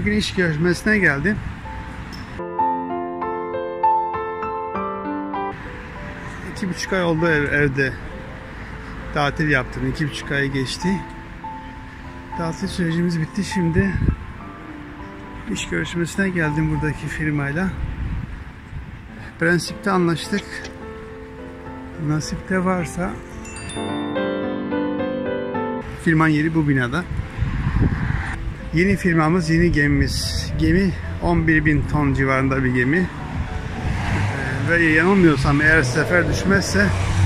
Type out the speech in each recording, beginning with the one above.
bugün iş görüşmesine geldim. İki buçuk ay oldu evde. Tatil yaptım. 2,5 ay geçti. Tatil sürecimiz bitti. Şimdi iş görüşmesine geldim buradaki firmayla. Prensipte anlaştık. Nasipte varsa firmanın yeri bu binada. Yeni firmamız, yeni gemimiz. Gemi 11.000 ton civarında bir gemi. Ve yanılmıyorsam eğer sefer düşmezse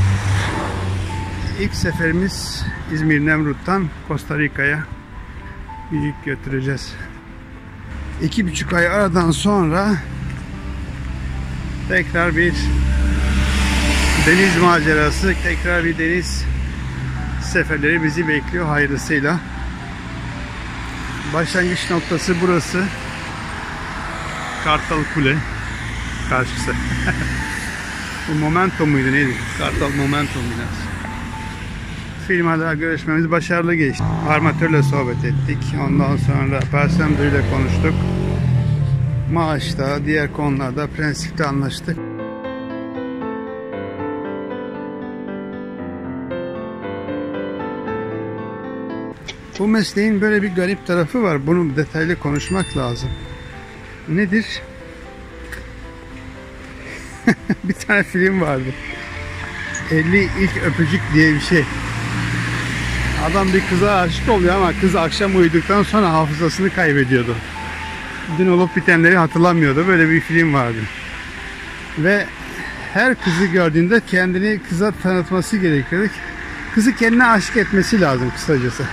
ilk seferimiz İzmir Nemrut'tan Costa Rica'ya yük götüreceğiz. 2,5 ay aradan sonra tekrar bir deniz macerası, tekrar bir deniz seferleri bizi bekliyor hayırlısıyla. Başlangıç noktası burası. Kartal Kule karşısı. Bu Momento muydu neydi? Kartal Momento muydu? Firmayla görüşmemiz başarılı geçti. Armatörle sohbet ettik. Ondan sonra personel ile konuştuk. Maaşta, diğer konularda prensipte anlaştık. Bu mesleğin böyle bir garip tarafı var. Bunu detaylı konuşmak lazım. Nedir? Bir tane film vardı. 50 ilk öpücük diye bir şey. Adam bir kıza aşık oluyor ama kız akşam uyuduktan sonra hafızasını kaybediyordu. Dün olup bitenleri hatırlamıyordu. Böyle bir film vardı. Ve her kızı gördüğünde kendini kıza tanıtması gerekiyordu. Kızı kendine aşık etmesi lazım kısacası.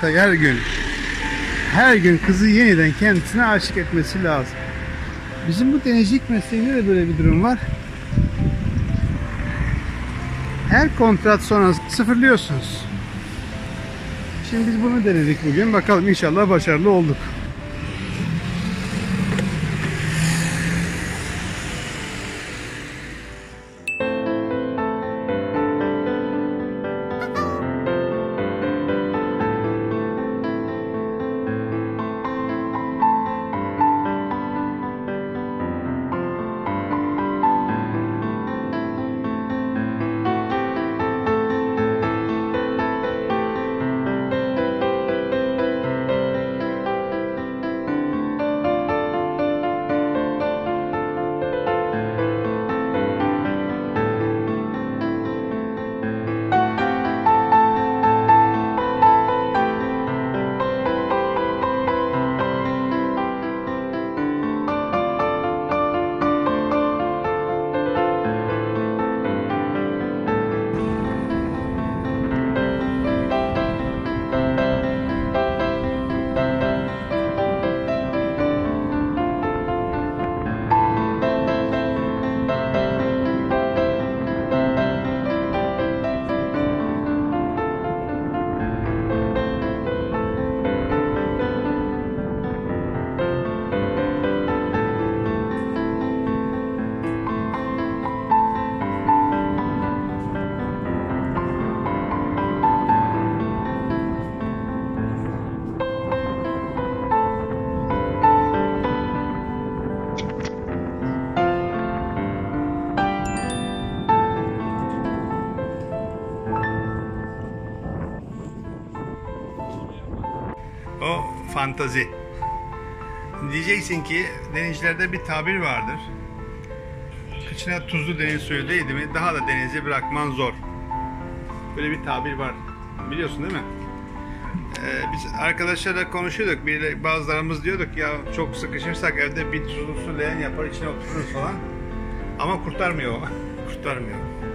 Her gün kızı yeniden kendisine aşık etmesi lazım. Bizim bu denizcilik mesleğinde de böyle bir durum var. Her kontrat sonrası sıfırlıyorsunuz. Şimdi biz bunu denedik bugün. Bakalım inşallah başarılı olduk. O fantazi. Diyeceksin ki denizcilerde bir tabir vardır. Kıçına tuzlu deniz suyu değdi mi daha da denizi bırakman zor. Böyle bir tabir var. Biliyorsun değil mi? Biz arkadaşlarla konuşuyorduk. Bazılarımız diyorduk ya çok sıkışırsak evde bir tuzlu su leğen yapar içine otururuz falan. Ama kurtarmıyor. Kurtarmıyor.